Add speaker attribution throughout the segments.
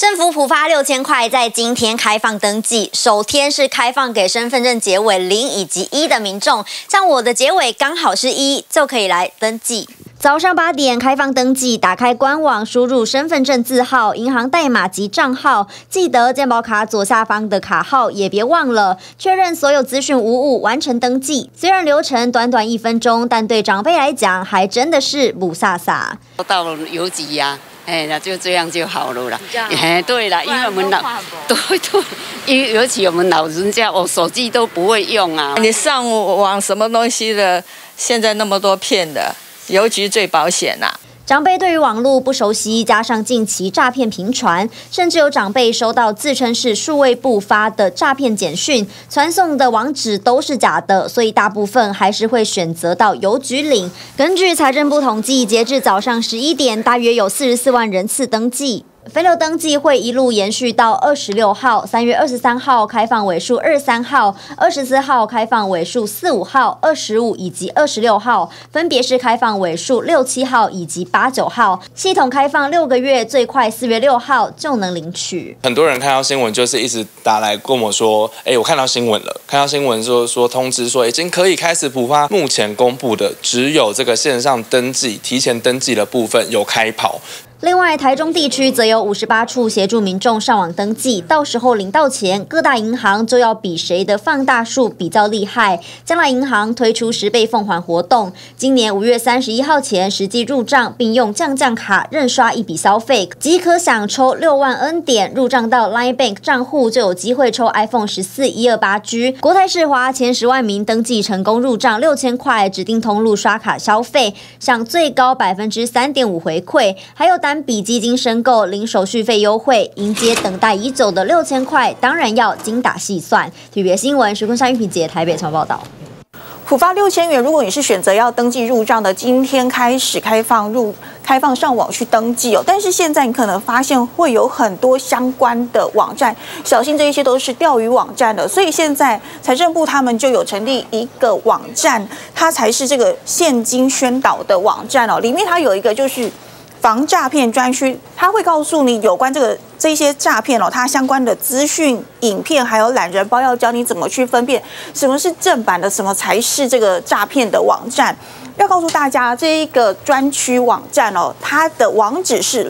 Speaker 1: 政府普发6000块，在今天开放登记。首天是开放给身份证结尾0以及1的民众，像我的结尾刚好是1，就可以来登记。早上8点开放登记，打开官网，输入身份证字号、银行代码及账号，记得健保卡左下方的卡号也别忘了，确认所有资讯无误，完成登记。虽然流程短短1分钟，但对长辈来讲还真的是不飒飒。
Speaker 2: 到了邮局呀。那就这样就好了啦。对啦，因为我们对，尤其我们老人家，手机都不会用啊。
Speaker 3: 你上网什么东西的，现在那么多骗的，邮局最保险啦。
Speaker 1: 长辈对于网络不熟悉，加上近期诈骗频传，甚至有长辈收到自称是数位部发的诈骗简讯，传送的网址都是假的，所以大部分还是会选择到邮局领。根据财政部统计，截至早上11点，大约有44万人次登记。肥流登记会一路延续到26号，3月23号开放尾数23号，24号开放尾数45号，25以及26号分别是开放尾数67号以及89号。系统开放6个月，最快4月6号就能领取。
Speaker 4: 很多人看到新闻就是一直打来跟我说，我看到新闻了，看到新闻说通知说已经可以开始普发。目前公布的只有这个线上登记、提前登记的部分有开跑。
Speaker 1: 另外，台中地区则有58处协助民众上网登记，到时候领到钱，各大银行就要比谁的放大数比较厉害。将来银行推出10倍奉还活动，今年5月31号前实际入账，并用降卡认刷一笔消费，即可享抽6万N点，入账到 Line Bank 账户就有机会抽 iPhone 14 128G。国泰世华前10万名登记成功入账6000块，指定通路刷卡消费，享最高3.5%回馈，还有单笔基金申购零手续费优惠，迎接等待已久的6000块，当然要精打细算。体育新闻，徐坤山、玉萍姐台北采访报道。
Speaker 5: 普发6000元，如果你是选择要登记入账的，今天开始开放上网去登记哦。但是现在你可能发现会有很多相关的网站，小心这一些都是钓鱼网站的。所以现在财政部他们就有成立一个网站，它才是这个现金宣导的网站哦。里面它有一个就是防诈骗专区，它会告诉你有关这些诈骗哦，它相关的资讯、影片还有懒人包，要教你怎么去分辨什么是正版的，什么才是这个诈骗的网站。要告诉大家，这一个专区网站哦，它的网址是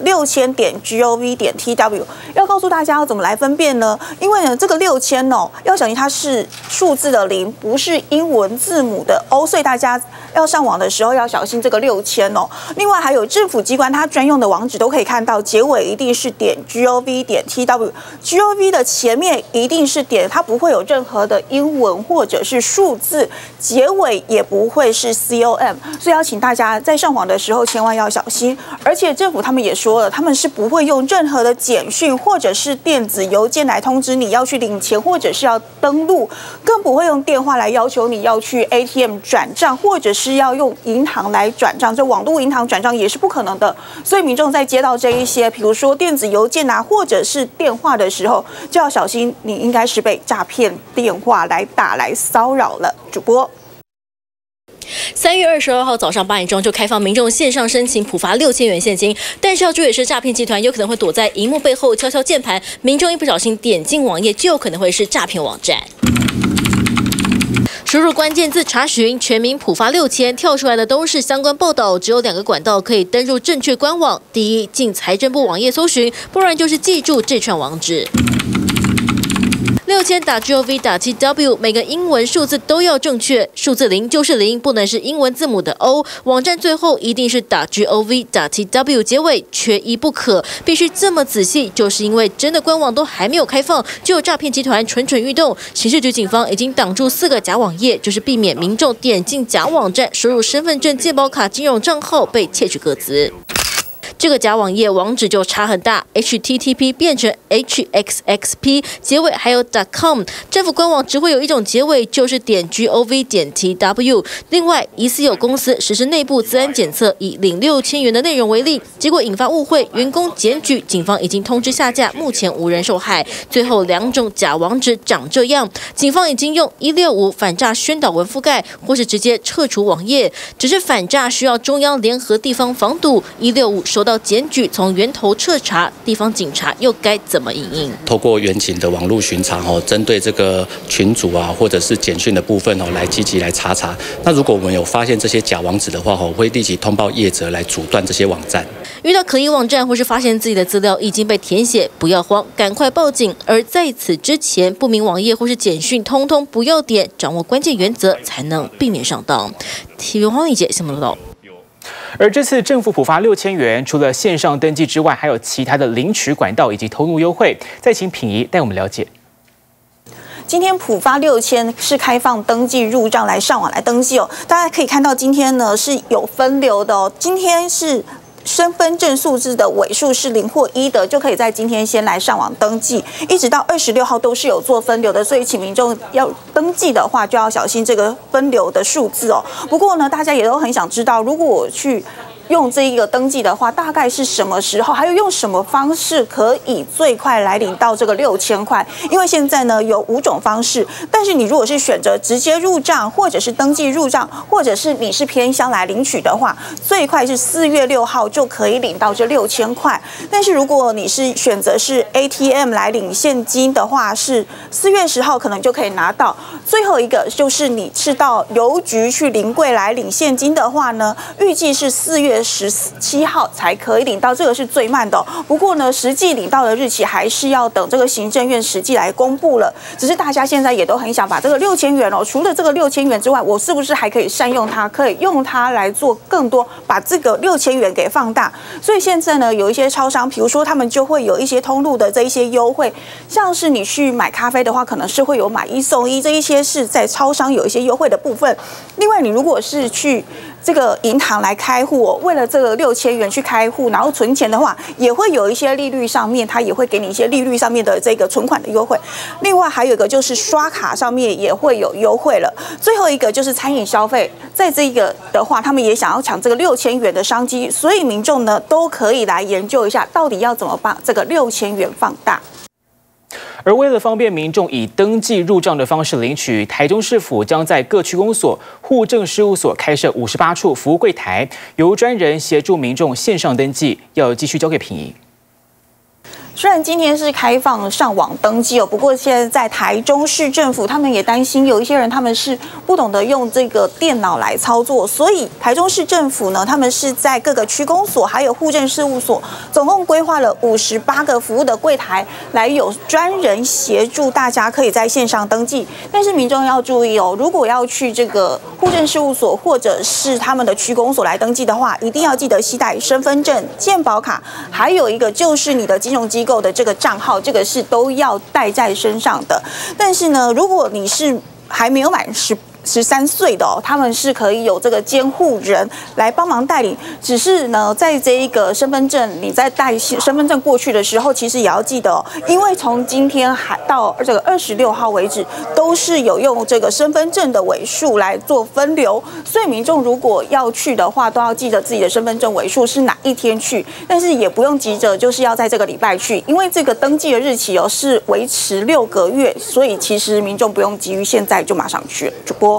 Speaker 5: 6000.gov.tw。要告诉大家要怎么来分辨呢？因为呢，这个6000哦，要小心它是数字的0，不是英文字母的 O， 所以大家要上网的时候要小心这个6000哦。另外还有政府机关它专用的网址都可以看到，结尾一定是.gov.tw，gov 的前面一定是点，它不会有任何的英文或者是数字，结尾也不会是 com。所以要请大家在上网的时候千万要小心，而且政府他们也说了，他们是不会用任何的简讯或者是电子邮件来通知你要去领钱或者是要登录，更不会用电话来要求你要去 ATM 转账或者是要用银行来转账，这网络银行转账也是不可能的。所以民众在接到这一些，比如说电子邮件啊或者是电话的时候，就要小心，你应该是被诈骗电话来打来骚扰了。主播。
Speaker 6: 3月22号早上8点钟就开放民众线上申请普发6000元现金，但是要注意的是，诈骗集团有可能会躲在荧幕背后敲敲键盘，民众一不小心点进网页，就有可能会是诈骗网站。输入关键字查询全民普发6000，跳出来的都是相关报道，只有2个管道可以登入正确官网：第一，进财政部网页搜寻，不然就是记住这串网址。6000.gov.tw， 每个英文数字都要正确，数字0就是0，不能是英文字母的 O。网站最后一定是.gov.tw， 结尾缺一不可，必须这么仔细，就是因为真的官网都还没有开放，就有诈骗集团蠢蠢欲动。刑事局警方已经挡住4个假网页，就是避免民众点进假网站，输入身份证、健保卡、金融账号被窃取个资。这个假网页网址就差很大 ，HTTP 变成 HXXP， 结尾还有 .com。政府官网只会有一种结尾，就是 .gov.tw。另外，疑似有公司实施内部资安检测，以领6000元的内容为例，结果引发误会，员工检举，警方已经通知下架，目前无人受害。最后2种假网址长这样，警方已经用165反诈宣导文覆盖，或是直接撤除网页。只是反诈需要中央联合地方防堵，165收到检举，从源头彻查，地方警察又该怎么因应？
Speaker 7: 透过远景的网络巡查针对这个群组啊，或者是简讯的部分来积极来查。那如果我们有发现这些假网址的话，我会立即通报业者来阻断这些网站。
Speaker 6: 遇到可疑网站或是发现自己的资料已经被填写，不要慌，赶快报警。而在此之前，不明网页或是简讯，通通不要点，掌握关键原则，才能避免上当。TVB黄丽姐新闻报道。
Speaker 8: 而这次政府普发6000元，除了线上登记之外，还有其他的领取管道以及通路优惠。再请品仪带我们了解。
Speaker 5: 今天普发6000是开放登记入账来上网来登记哦，大家可以看到今天呢是有分流的哦，今天是身份证数字的尾数是0或1的，就可以在今天先来上网登记，一直到26号都是有做分流的，所以请民众要登记的话就要小心这个分流的数字哦。不过呢，大家也都很想知道，如果我去用这一个登记的话，大概是什么时候？还有用什么方式可以最快来领到这个6000块？因为现在呢有5种方式，但是你如果是选择直接入账，或者是登记入账，或者是你是偏乡来领取的话，最快是4月6号就可以领到这6000块。但是如果你是选择是 ATM 来领现金的话，是4月10号可能就可以拿到。最后一个就是你是到邮局去临柜来领现金的话呢，预计是4月17号才可以领到，这个是最慢的哦。不过呢，实际领到的日期还是要等这个行政院实际来公布了。只是大家现在也都很想把这个6000元哦，除了这个6000元之外，我是不是还可以善用它，可以用它来做更多，把这个6000元给放大？所以现在呢，有一些超商，比如说他们就会有一些通路的这一些优惠，像是你去买咖啡的话，可能是会有买1送1，这一些是在超商有一些优惠的部分。另外，你如果是去这个银行来开户哦，为了这个6000元去开户，然后存钱的话，也会有一些利率上面，它也会给你一些利率上面的这个存款的优惠。另外还有一个就是刷卡上面也会有优惠了。最后一个就是餐饮消费，在这个的话，他们也想要抢这个6000元的商机，所以民众呢都可以来研究一下，到底要怎么把这个6000元放大。
Speaker 8: 而为了方便民众以登记入账的方式领取，台中市府将在各区公所、户政事务所开设58处服务柜台，由专人协助民众线上登记。要继续交给品仪。
Speaker 5: 虽然今天是开放上网登记哦，不过现在在台中市政府，他们也担心有一些人他们是不懂得用这个电脑来操作，所以台中市政府呢，他们是在各个区公所还有户政事务所，总共规划了58个服务的柜台，来有专人协助大家可以在线上登记。但是民众要注意哦，如果要去这个户政事务所或者是他们的区公所来登记的话，一定要记得携带身份证、健保卡，还有一个就是你的金融机构的这个账号，这个是都要带在身上的。但是呢，如果你是还没有满13岁的哦，他们是可以有这个监护人来帮忙带领。只是呢，在这一个身份证，你在带身份证过去的时候，其实也要记得哦，因为从今天还到这个26号为止，都是有用这个身份证的尾数来做分流，所以民众如果要去的话，都要记得自己的身份证尾数是哪一天去。但是也不用急着就是要在这个礼拜去，因为这个登记的日期哦是维持6个月，所以其实民众不用急于现在就马上去了。主播。